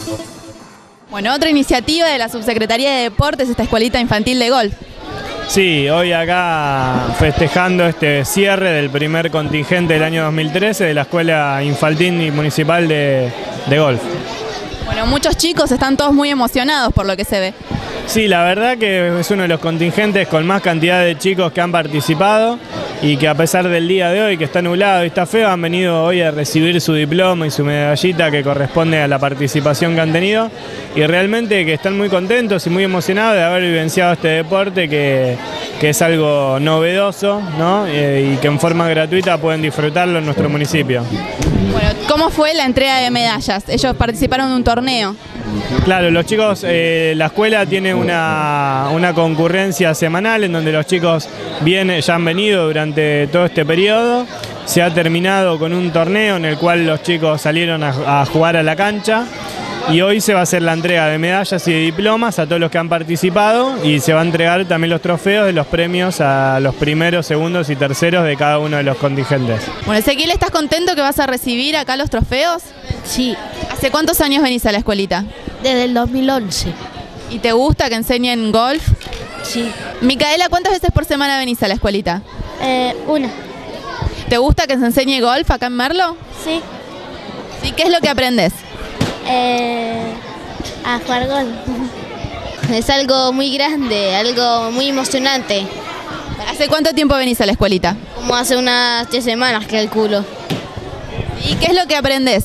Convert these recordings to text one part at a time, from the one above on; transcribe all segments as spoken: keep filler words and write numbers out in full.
Bueno, otra iniciativa de la Subsecretaría de Deportes, esta escuelita infantil de golf. Sí, hoy acá festejando este cierre del primer contingente del año dos mil trece de la Escuela Infantil y Municipal de, de Golf. Bueno, muchos chicos están todos muy emocionados por lo que se ve. Sí, la verdad que es uno de los contingentes con más cantidad de chicos que han participado y que a pesar del día de hoy, que está nublado y está feo, han venido hoy a recibir su diploma y su medallita que corresponde a la participación que han tenido, y realmente que están muy contentos y muy emocionados de haber vivenciado este deporte que, que es algo novedoso, ¿no? Eh, y que en forma gratuita pueden disfrutarlo en nuestro municipio. Bueno, ¿cómo fue la entrega de medallas? Ellos participaron en un torneo. Claro, los chicos, eh, la escuela tiene una, una concurrencia semanal en donde los chicos vienen, ya han venido durante todo este periodo. Se ha terminado con un torneo en el cual los chicos salieron a, a jugar a la cancha, y hoy se va a hacer la entrega de medallas y de diplomas a todos los que han participado, y se va a entregar también los trofeos de los premios a los primeros, segundos y terceros de cada uno de los contingentes. Bueno, Ezequiel, ¿estás contento que vas a recibir acá los trofeos? Sí. ¿Hace cuántos años venís a la escuelita? Desde el dos mil once. ¿Y te gusta que enseñen golf? Sí. Micaela, ¿cuántas veces por semana venís a la escuelita? Eh, una. ¿Te gusta que se enseñe golf acá en Merlo? Sí. ¿Y qué es lo que aprendes? Eh, a jugar golf. Es algo muy grande, algo muy emocionante. ¿Hace cuánto tiempo venís a la escuelita? Como hace unas tres semanas, calculo. ¿Y qué es lo que aprendes?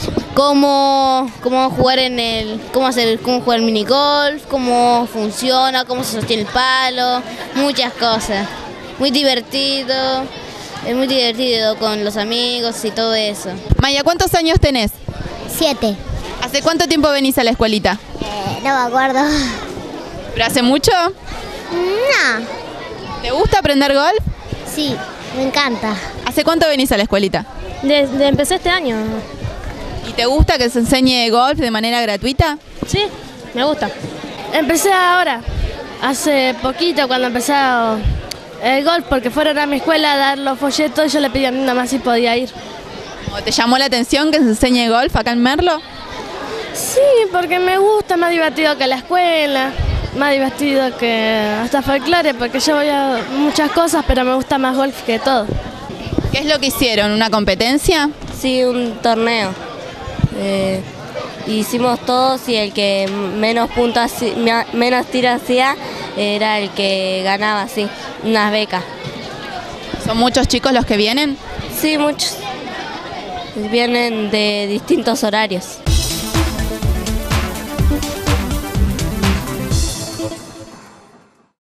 Cómo, cómo jugar en el, cómo hacer, cómo jugar minigolf, cómo funciona, cómo se sostiene el palo, muchas cosas. Muy divertido, es muy divertido con los amigos y todo eso. Maya, ¿cuántos años tenés? Siete. ¿Hace cuánto tiempo venís a la escuelita? Eh, no me acuerdo. ¿Pero hace mucho? No. ¿Te gusta aprender golf? Sí, me encanta. ¿Hace cuánto venís a la escuelita? Desde empecé este año. ¿Y te gusta que se enseñe golf de manera gratuita? Sí, me gusta. Empecé ahora, hace poquito cuando empecé el golf, porque fueron a mi escuela a dar los folletos y yo le pedí a mi mamá si podía ir. ¿O te llamó la atención que se enseñe golf acá en Merlo? Sí, porque me gusta, más divertido que la escuela, más divertido que hasta folclore, porque yo voy a muchas cosas, pero me gusta más golf que todo. ¿Qué es lo que hicieron? ¿Una competencia? Sí, un torneo. Eh, hicimos todos y el que menos puntos, menos tiros hacía era el que ganaba, sí, unas becas. ¿Son muchos chicos los que vienen? Sí, muchos. Vienen de distintos horarios.